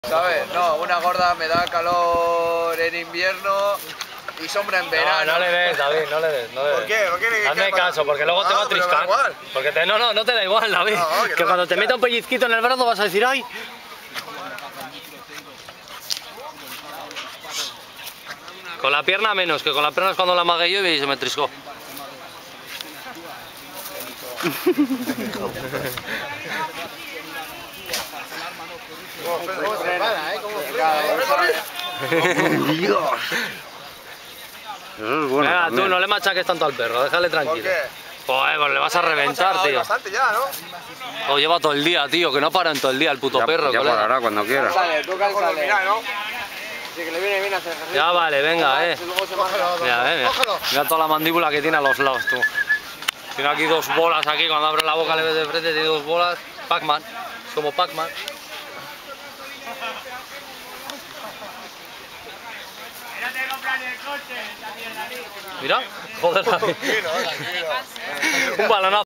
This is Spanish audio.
¿Sabes? No, una gorda me da calor en invierno y sombra en verano. No, no le des, David, no le des. ¿Por qué? ¿Por qué? Hazme caso, porque luego te va a triscar. Porque no te da igual, David. No, que cuando te meta un pellizquito en el brazo vas a decir, ¡ay! Con la pierna menos, que con la pierna es cuando la amagué yo y se me triscó. Dios. Eso es bueno. Venga, también. tú no le machaques tanto al perro, déjale tranquilo. ¿Por qué? Joder, pues le vas a reventar, tío. Bastante ya, ¿no? Lo lleva todo el día, tío, que no para en todo el día el puto Ya, perro, ya colega. parará cuando quiera. Tú cánsale. ¿No? Sí, que le viene bien hacer ejercicio. Ya vale, venga, Luego se marca. Mira, mira toda la mandíbula que tiene a los lados, tú. Tiene aquí dos bolas aquí, cuando abre la boca le ves de frente, tiene dos bolas. Pac-Man, es como Pac-Man. Mira, joder, un balonazo.